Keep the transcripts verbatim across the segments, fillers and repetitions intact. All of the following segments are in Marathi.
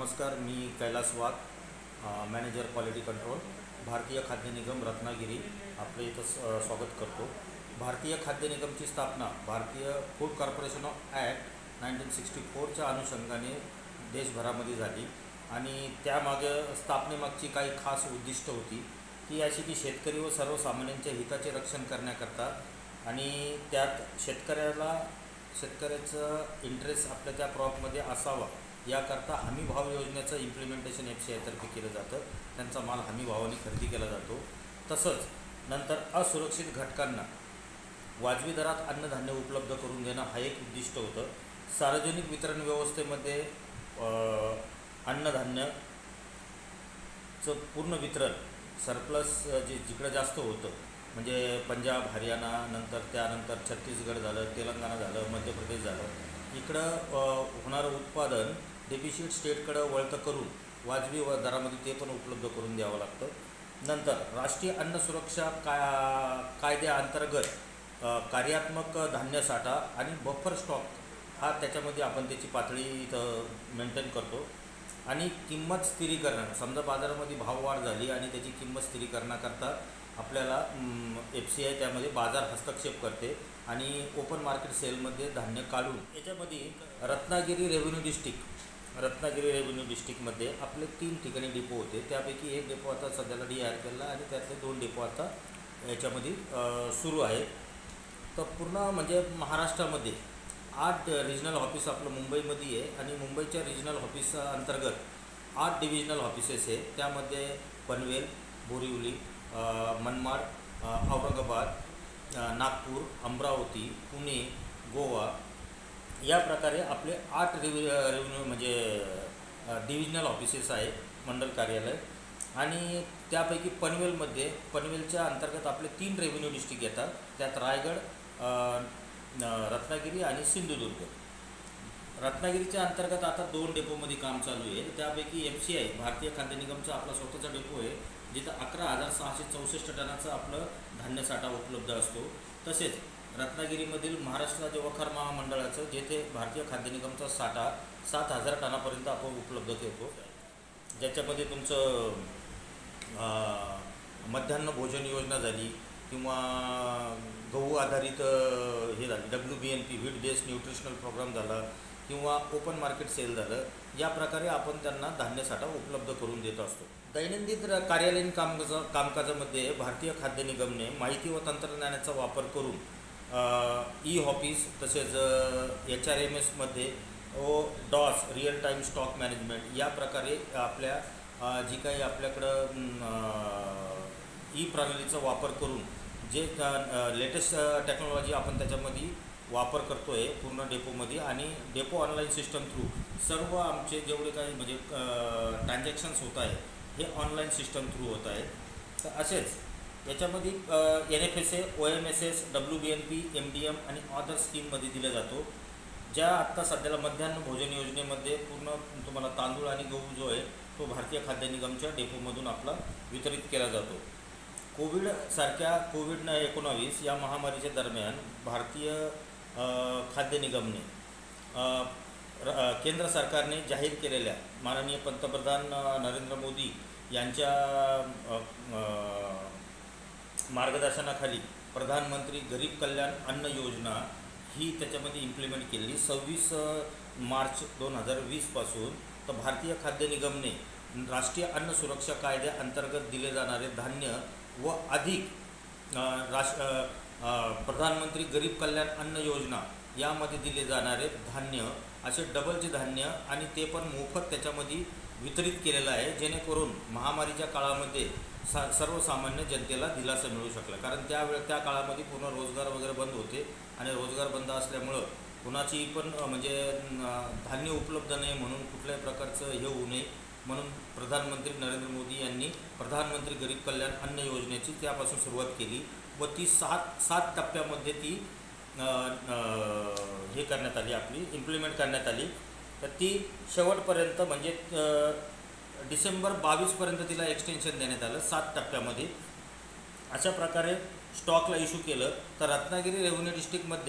नमस्कार, मी Kailas Wagh, manager quality control, Bharatiya Khadya निगम रत्नागिरी आपले इथं स- स्वागत करतो। भारतीय खाद्य निगमची स्थापना Bharatiya food corporation of act nineteen sixty फोरच्या अनुषंगाने देशभरामध्ये झाली आणि त्यामागे स्थापनेमागची काही खास उद्दिष्ट होती ती अशी की शेतकरी व सर्वसामान्यांच्या हिताचे रक्षण करण्याकरता आणि त्यात शेतकऱ्याला शेतकऱ्याचं इंटरेस्ट आपल्या त्या क्रॉपमध्ये असावा याकरता हमी भाव योजनेचं इम्प्लिमेंटेशन एफ सी आयतर्फे केलं जातं। त्यांचा माल हमी भावाने खरेदी केला जातो। तसंच नंतर असुरक्षित घटकांना वाजवी दरात अन्नधान्य उपलब्ध करून देणं हा एक उद्दिष्ट होतं। सार्वजनिक वितरण व्यवस्थेमध्ये अन्नधान्याचं पूर्ण वितरण सरप्लस जे जिकडं जास्त होतं म्हणजे पंजाब, हरियाणा, नंतर त्यानंतर छत्तीसगड झालं, तेलंगणा झालं, मध्य प्रदेश झालं, इकडं होणारं उत्पादन डेफिशिट स्टेटकडं वळतं करून वाजवी व दरामध्ये ते पण उपलब्ध करून द्यावं लागतं। नंतर राष्ट्रीय अन्न सुरक्षा का कायद्याअंतर्गत कार्यात्मक धान्य साठा आणि बफर स्टॉक हा त्याच्यामध्ये आपण त्याची पातळी इथं मेंटेन करतो आणि किंमत स्थिरीकरण समजा बाजारामध्ये भाव वाढ झाली आणि त्याची किंमत स्थिरीकरणाकरता आपल्याला एफ सी आय त्यामध्ये बाजार हस्तक्षेप करते आणि ओपन मार्केट सेलमध्ये धान्य काढून याच्यामध्ये Ratnagiri revenue district Ratnagiri revenue डिस्ट्रिक्टमध्ये आपले तीन ठिकाणी डेपो होते। त्यापैकी एक डेपो आता सध्याला डी आर केला आणि त्यातले दोन डेपो आता याच्यामध्ये सुरू आहे। तर पूर्ण म्हणजे महाराष्ट्रामध्ये आठ रिजनल ऑफिस आपलं मुंबईमध्ये आहे आणि मुंबईच्या रिजनल ऑफिस अंतर्गत आठ डिव्हिजनल ऑफिसेस आहे। त्यामध्ये पनवेल, बोरिवली, मनमाड, औरंगाबाद, नागपूर, अमरावती, पुणे, गोवा या प्रकारे आपले आठ रेव्हे रेव्हेन्यू म्हणजे डिव्हिजनल ऑफिसेस आहे, मंडल कार्यालय। आणि त्यापैकी पनवेलमध्ये पनवेलच्या अंतर्गत आपले तीन रेव्हेन्यू डिस्ट्रिक्ट येतात, त्यात रायगड, रत्नागिरी आणि सिंधुदुर्ग। रत्नागिरीच्या अंतर्गत आता दोन डेपोमध्ये काम चालू आहे। त्यापैकी एफ सी आय भारतीय खाद्य निगमचा आपला स्वतःचा डेपो आहे जिथं अकरा हजार सहाशे चौसष्ट टनाचं आपलं धान्यसाठा उपलब्ध असतो। तसेच रत्नागिरीमधील महाराष्ट्र राज्य वखार महामंडळाचं जेथे भारतीय खाद्य निगमचा साठा सात हजार टनापर्यंत आपण उपलब्ध करतो, ज्याच्यामध्ये तुमचं मध्यान्ह भोजन योजना झाली किंवा गहू आधारित हे झाली W B N P wheat based nutritional program झाला किंवा ओपन मार्केट सेल झालं, या प्रकारे आपण त्यांना धान्यसाठा उपलब्ध करून देत असतो। दैनंदिन कार्यालयीन कामकाज कामकाजामध्ये भारतीय खाद्य निगमने माहिती व तंत्रज्ञानाचा वापर करून ई ऑफिस तसेच एच आर एम एसमध्ये ओ डॉस रिअल टाईम स्टॉक मॅनेजमेंट या प्रकारे आपल्या जी काही आपल्याकडं ई प्रणालीचा वापर करून जे लेटेस्ट टेक्नॉलॉजी आपण त्याच्यामध्ये वापर करतो आहे पूर्ण डेपोमध्ये आणि डेपो ऑनलाईन सिस्टम थ्रू सर्व आमचे जेवढे काही म्हणजे ट्रान्झॅक्शन्स होत आहे हे ऑनलाईन सिस्टम थ्रू होत आहे। तर असेच याच्यामध्ये N F S A, O M S S, W B N P, M D M आणि अदर स्कीममध्ये दिला जातो, ज्या आत्ता सध्याला मध्यान्ह भोजन योजनेमध्ये पूर्ण तुम्हाला तांदूळ आणि गहू जो आहे तो भारतीय खाद्य निगमच्या डेपोमधून आपला वितरित केला जातो। कोविडसारख्या कोविड एकोणावीस या महामारीच्या दरम्यान भारतीय खाद्य निगमने केंद्र सरकारने जाहीर केलेल्या माननीय पंतप्रधान नरेंद्र मोदी यांच्या मार्गदर्शनाखाली प्रधानमंत्री गरीब कल्याण अन्न योजना ही त्याच्यामध्ये इम्प्लिमेंट केली सव्वीस मार्च दोन हजार वीसपासून। तर भारतीय खाद्य निगमने राष्ट्रीय अन्न सुरक्षा कायद्याअंतर्गत दिले जाणारे धान्य व अधिक राष्ट्र प्रधानमंत्री गरीब कल्याण अन्न योजना यामध्ये दिले जाणारे धान्य असे डबलचे धान्य आणि ते पण मोफत त्याच्यामध्ये वितरित केलेलं आहे, जेणेकरून महामारीच्या काळामध्ये सा सर्वसामान्य जनतेला दिलासा मिळू शकला। कारण त्यावेळे त्या काळामध्ये पूर्ण रोजगार वगैरे बंद होते आणि रोजगार बंद असल्यामुळं कुणाची पण म्हणजे धान्य उपलब्ध नाही म्हणून कुठल्याही प्रकारचं हे होऊ नये म्हणून प्रधानमंत्री नरेंद्र मोदी यांनी प्रधानमंत्री गरीब कल्याण अन्न योजनेची त्यापासून सुरुवात केली व ती सात सात टप्प्यामध्ये ती हे करण्यात आली, आपली इम्प्लिमेंट करण्यात आली। तर ती शेवटपर्यंत म्हणजे डिसेंबर बावीसपर्यंत तिला एक्सटेन्शन देण्यात आलं सात टप्प्यामध्ये। अशा प्रकारे स्टॉकला इश्यू केलं। तर रत्नागिरी रेव्हेन्यू डिस्ट्रिक्टमध्ये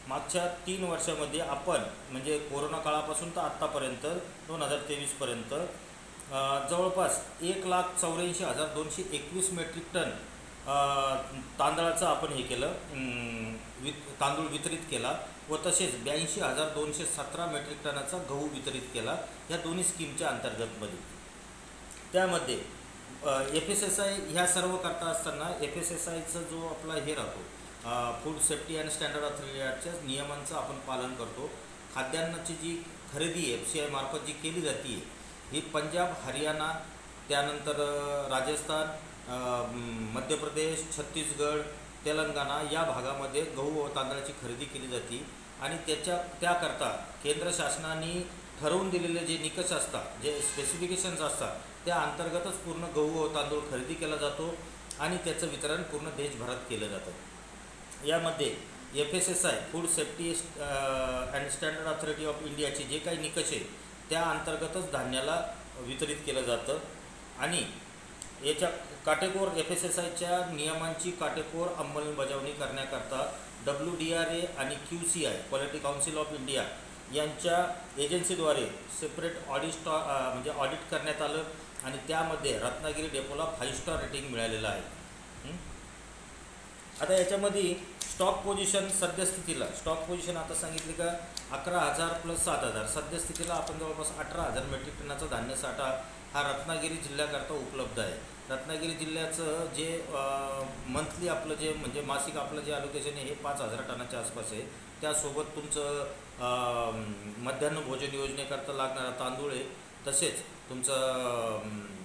मागच्या तीन वर्षामध्ये आपण म्हणजे कोरोना काळापासून तर आत्तापर्यंत दोन हजार तेवीसपर्यंत जवळपास एक लाख चौऱ्याऐंशी हजार दोनशे एकवीस मेट्रिक टन तांदळाचं आपण हे केलं, वि तांदूळ वितरित केला व तसेच ब्याऐंशी हजार दोनशे सतरा मेट्रिक टनाचा गहू वितरित केला ह्या दोन्ही स्कीमच्या अंतर्गतमध्ये. त्यामध्ये एफ एस एस आय ह्या सर्व करता असताना एफ एस एस आयचा जो आपला हे राहतो फूड सेफ्टी अँड स्टँडर्ड ऑथॉरिटीच्या नियमांचं आपण पालन करतो. खाद्यान्नाची जी खरेदी एफ सी आय मार्फत जी केली जाते ही पंजाब, हरियाणा, त्यानंतर राजस्थान, मध्य प्रदेश, छत्तीसगड, तेलंगणा या भागामध्ये गहू व तांदळाची खरेदी केली जाते आणि त्याच्या त्याकरता केंद्र शासनाने ठरवून दिलेले जे निकष असतात, जे स्पेसिफिकेशन्स असतात त्या अंतर्गतच पूर्ण गहू व तांदूळ खरेदी केला जातो आणि त्याचं वितरण पूर्ण देशभरात केलं जातं. यामध्ये F S S I food safety and standard authority of इंडियाचे जे काही निकष आहे त्या अंतर्गतच धान्याला वितरित केलं जातं आणि याच्या काटेकोर एफ एस एस आयच्या नियमांची काटेकोर अंमलबजावणी करण्याकरता डब्ल्यू डी आर ए आणि Q C I quality council of India यांच्या एजन्सीद्वारे सेपरेट ऑडिट स्टॉ म्हणजे ऑडिट करण्यात आलं आणि त्यामध्ये रत्नागिरी डेपोला फाईव्ह स्टार रेटिंग मिळालेलं आहे. आता याच्यामध्ये स्टॉक पोझिशन सद्यस्थितीला स्टॉक पोझिशन आता सांगितले का अकरा हजार प्लस सात हजार सद्यस्थितीला आपण जवळपास अठरा हजार मेट्रिक टनाचा धान्य साठा हा रत्नागिरी जिल्ह्याकरता उपलब्ध आहे. रत्नागिरी जिल्ह्याचं जे मंथली आपलं जे म्हणजे मासिक आपलं जे अलोकेशन आहे हे पाच हजार टनाच्या आसपास आहे. त्यासोबत तुमचं मध्यान्ह भोजन योजनेकरता लागणारा तांदूळ आहे, तसेच तुमचं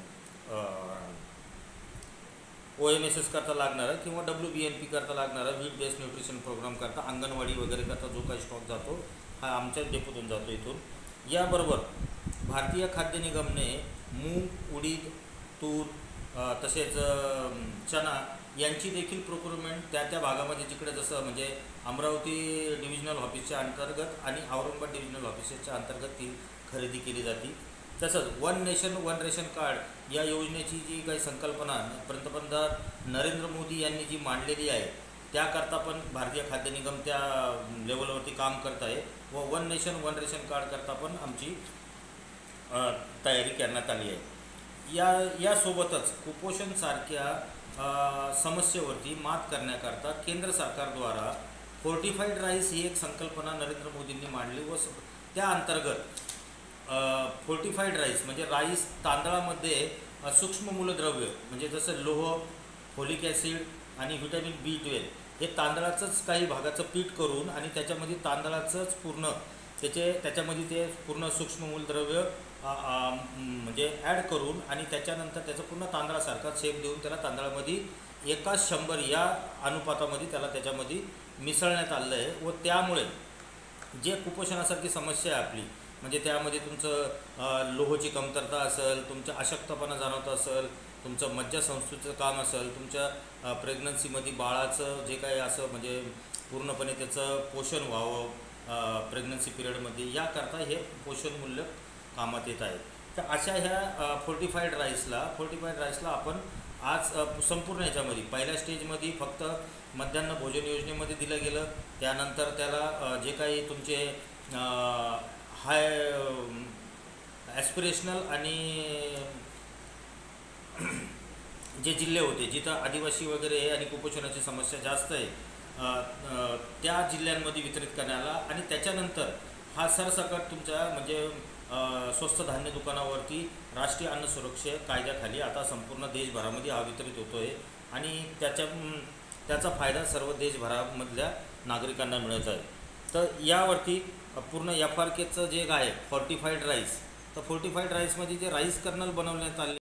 ओ एम एस एस करता लागणारा किंवा डब्ल्यू बी एन पी करता लागणारा वीट बेस्ड न्यूट्रिशन प्रोग्राम करता अंगणवाडी वगैरे करता जो काही स्टॉक जातो हा आमच्याच डेपोतून जातो इथून. याबरोबर भारतीय खाद्य निगमने मूग, उडीद, तूर तसेच चना यांची देखील प्रोक्युरमेंट त्या त्या भागामध्ये जिकडे जसं म्हणजे अमरावती डिव्हिजनल ऑफिसच्या अंतर्गत आणि औरंगाबाद डिव्हिजनल ऑफिसच्या अंतर्गत ती खरेदी केली जाते. तसंच one nation one ration card या योजनेची जी काही संकल्पना पंतप्रधान नरेंद्र मोदी यांनी जी मांडलेली आहे त्याकरता पण भारतीय खाद्य निगम त्या लेवलवरती काम करत आहे व one nation one ration card करता पण आमची तयारी करण्यात आली आहे. या यासोबतच कुपोषणसारख्या समस्येवरती मात करण्याकरता केंद्र सरकारद्वारा फोर्टिफाईड राईस ही एक संकल्पना नरेंद्र मोदींनी मांडली व त्या अंतर्गत फोर्टिफाईड राईस म्हणजे राईस तांदळामध्ये सूक्ष्म मूलद्रव्य म्हणजे जसं लोह, फोलिक ॲसिड आणि व्हिटॅमिन बी ट्वेल्व हे तांदळाचंच काही भागाचं पीठ करून आणि त्याच्यामध्ये तांदळाचंच पूर्ण त्याचे त्याच्यामध्ये ते पूर्ण सूक्ष्म मूलद्रव्य म्हणजे ॲड करून आणि त्याच्यानंतर त्याचं पूर्ण तांदळासारखा शेप देऊन त्याला तांदळामध्ये एका शंभर या अनुपातामध्ये त्याला त्याच्यामध्ये मिसळण्यात आलं आहे व त्यामुळे जे कुपोषणासारखी समस्या आहे आपली म्हणजे त्यामध्ये तुमचं लोहाची कमतरता असेल, तुमच्या अशक्तपणा जाणवत असेल, तुमचं मज्जासंस्थेचं काम असेल, तुमच्या प्रेग्नन्सीमध्ये बाळाचं जे काही असं म्हणजे पूर्णपणे त्याचं पोषण व्हावं प्रेग्नन्सी पिरियडमध्ये याकरता हे पोषण मूल्य कामात येत आहे. तर अशा ह्या फोर्टिफाईड राईसला फोर्टिफाईड राईसला आपण आज संपूर्ण ह्याच्यामध्ये पहिल्या स्टेजमध्ये फक्त मध्यान्ह भोजन योजनेमध्ये दिलं गेलं. त्यानंतर त्याला जे काही तुमचे हाय ॲस्पिरेशनल आणि जे जिल्हे होते जिथं आदिवासी वगैरे आहे आणि कुपोषणाची समस्या जास्त आहे त्या जिल्ह्यांमध्ये वितरित करण्याला आणि त्याच्यानंतर हा सरसकट तुमच्या म्हणजे स्वस्त धान्य दुकानावरती राष्ट्रीय अन्न सुरक्षा कायद्याखाली आता संपूर्ण देशभरामध्ये हा वितरित होतो आहे आणि त्याच्या त्याचा फायदा सर्व देशभरामधल्या नागरिकांना मिळत आहे. तर यावरती पूर्ण एफ आर केचं जे आहे फोर्टिफाईड राईस तर फोर्टिफाईड राईसमध्ये जे राईस कर्नल बनवण्यात आले